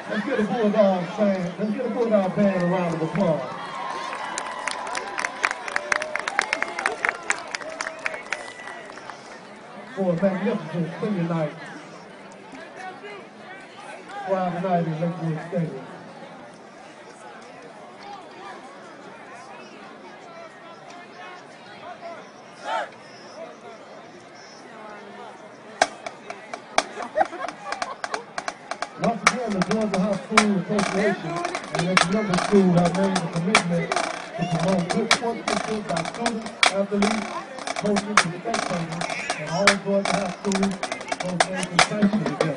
Let's get a Bulldog fan. Let's get a Bulldog band a round of applause. For a magnificent senior night. Friday night in Lakewood Stadium. Once again, the Georgia High School Association and its member school have made a commitment to promote good sportsmanship by students, athletes, coaches, and spectators, and all Georgia High schools both games and sanctions together.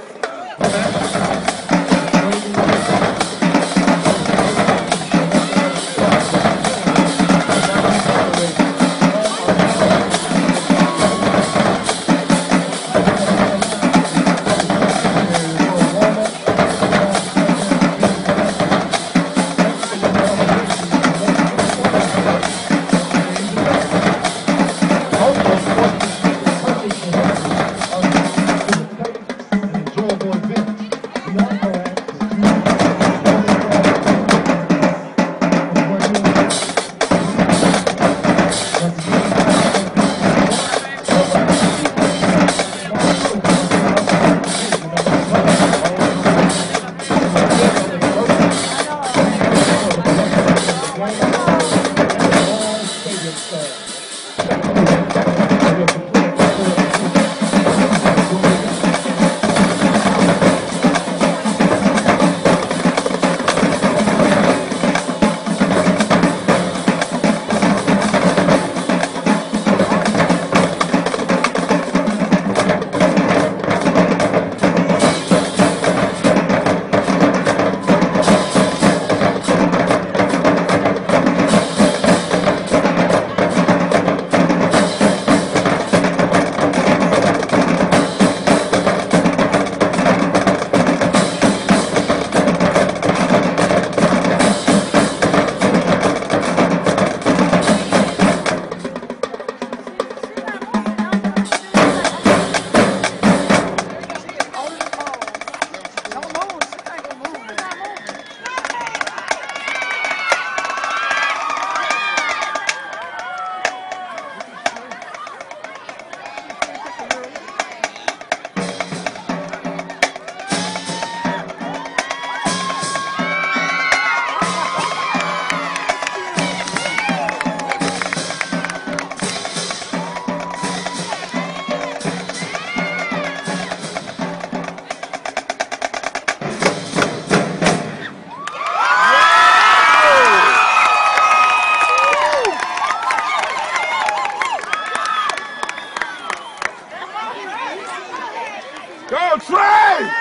Go, Trey!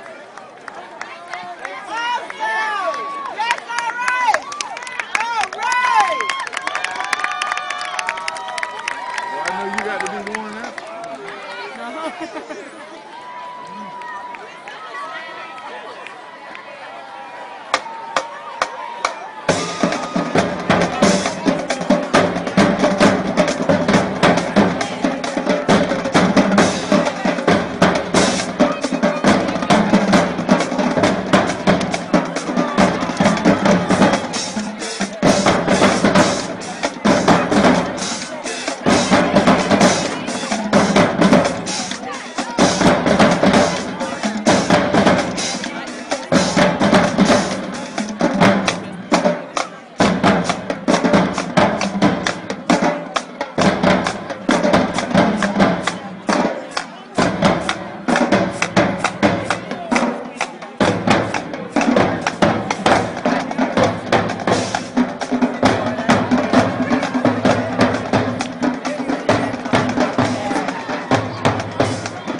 I know you got to be doing that.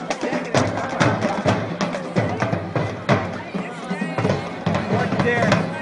There.